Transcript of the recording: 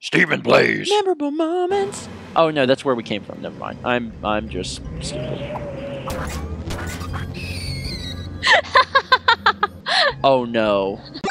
StephenPlays. Memorable moments. Oh no, that's where we came from. Never mind. I'm just stupid. Oh no.